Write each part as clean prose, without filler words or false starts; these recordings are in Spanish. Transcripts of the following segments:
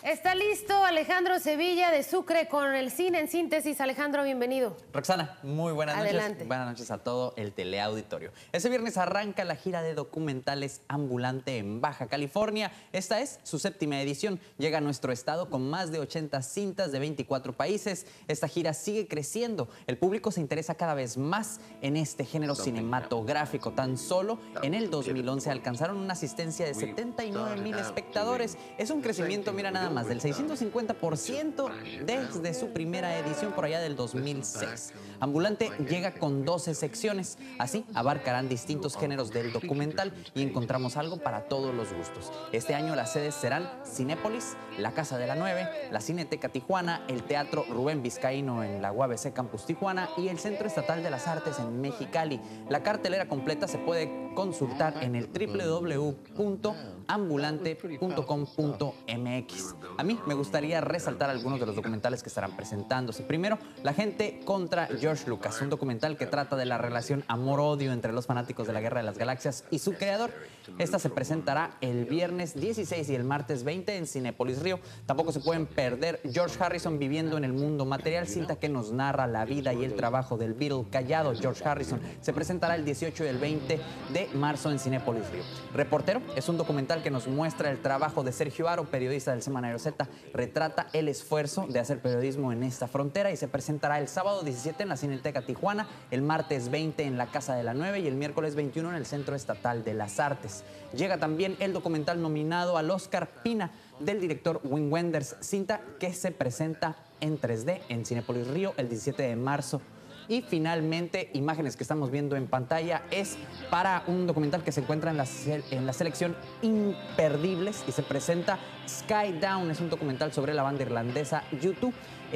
Está listo Alejandro Sevilla de Sucre con el cine en síntesis. Alejandro, bienvenido. Roxana, muy buenas noches. Adelante. Buenas noches a todo el teleauditorio. Este viernes arranca la gira de documentales Ambulante en Baja California. Esta es su 7ª edición. Llega a nuestro estado con más de 80 cintas de 24 países. Esta gira sigue creciendo. El público se interesa cada vez más en este género cinematográfico. Tan solo en el 2011 alcanzaron una asistencia de 79,000 espectadores. Es un crecimiento, mira nada más, del 650% desde su primera edición por allá del 2006. Ambulante llega con 12 secciones, así abarcarán distintos géneros del documental y encontramos algo para todos los gustos. Este año las sedes serán Cinépolis, la Casa de la 9, la Cineteca Tijuana, el Teatro Rubén Vizcaíno en la UABC Campus Tijuana y el Centro Estatal de las Artes en Mexicali. La cartelera completa se puede consultar en el www.ambulante.com.mx. A mí me gustaría resaltar algunos de los documentales que estarán presentándose. Primero, La gente contra George Lucas, un documental que trata de la relación amor-odio entre los fanáticos de la Guerra de las Galaxias y su creador. Esta se presentará el viernes 16 y el martes 20 en Cinépolis Río. Tampoco se pueden perder George Harrison viviendo en el mundo material, cinta que nos narra la vida y el trabajo del Beatle callado George Harrison. Se presentará el 18 y el 20 de marzo en Cinépolis Río. Reportero es un documental que nos muestra el trabajo de Sergio Haro, periodista del Semanario Z. Retrata el esfuerzo de hacer periodismo en esta frontera y se presentará el sábado 17 en la Cineteca Tijuana, el martes 20 en la Casa de la 9 y el miércoles 21 en el Centro Estatal de las Artes. Llega también el documental nominado al Oscar Pina del director Wim Wenders, cinta que se presenta en 3D en Cinépolis Río el 17 de marzo. Y finalmente, imágenes que estamos viendo en pantalla es para un documental que se encuentra en la selección Imperdibles y se presenta Sky Down. Es un documental sobre la banda irlandesa U2.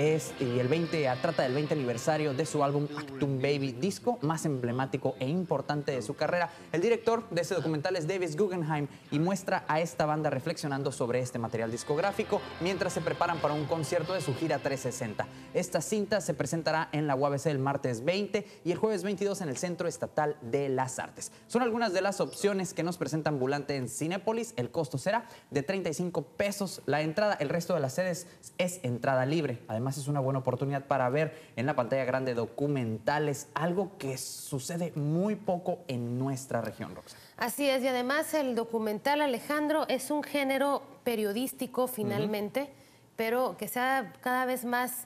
Trata del 20 aniversario de su álbum Actum Baby, disco más emblemático e importante de su carrera. El director de ese documental es Davis Guggenheim y muestra a esta banda reflexionando sobre este material discográfico mientras se preparan para un concierto de su gira 360. Esta cinta se presentará en la UABC el martes 20 y el jueves 22 en el Centro Estatal de las Artes. Son algunas de las opciones que nos presenta Ambulante en Cinépolis. El costo será de 35 pesos la entrada. El resto de las sedes es entrada libre. Además, es una buena oportunidad para ver en la pantalla grande documentales, algo que sucede muy poco en nuestra región, Roxana. Así es, y además el documental, Alejandro, es un género periodístico finalmente, pero que sea cada vez más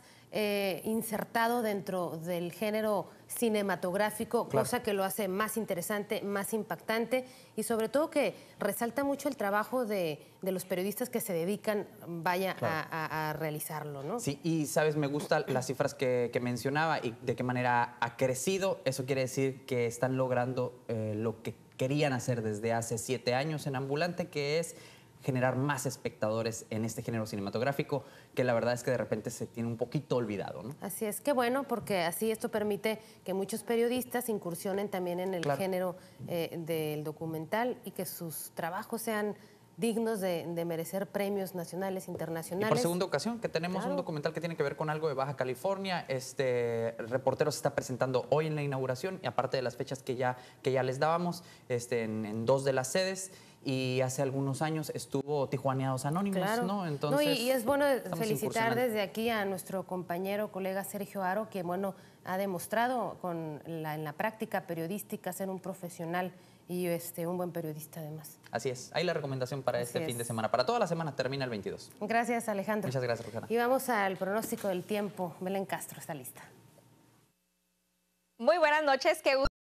insertado dentro del género cinematográfico, claro, cosa que lo hace más interesante, más impactante y sobre todo que resalta mucho el trabajo de los periodistas que se dedican, claro, a realizarlo, ¿no? Sí, y sabes, me gustan las cifras que mencionaba y de qué manera ha crecido. Eso quiere decir que están logrando lo que querían hacer desde hace 7 años en Ambulante, que es generar más espectadores en este género cinematográfico, que la verdad es que de repente se tiene un poquito olvidado, ¿no? Así es, qué bueno, porque así esto permite que muchos periodistas incursionen también en el claro, género del documental y que sus trabajos sean dignos de merecer premios nacionales, internacionales. Y por segunda ocasión que tenemos, claro, un documental que tiene que ver con algo de Baja California. El reportero se está presentando hoy en la inauguración y aparte de las fechas que ya les dábamos, en 2 de las sedes. Y hace algunos años estuvo Tijuaneados Anónimos, claro, ¿no? Entonces, y es bueno felicitar desde aquí a nuestro compañero, colega Sergio Haro, que bueno, ha demostrado en la práctica periodística ser un profesional y un buen periodista además. Así es. Ahí la recomendación para este fin de semana. Para toda la semana termina el 22. Gracias, Alejandro. Muchas gracias, Rosana. Y vamos al pronóstico del tiempo. Belén Castro está lista. Muy buenas noches.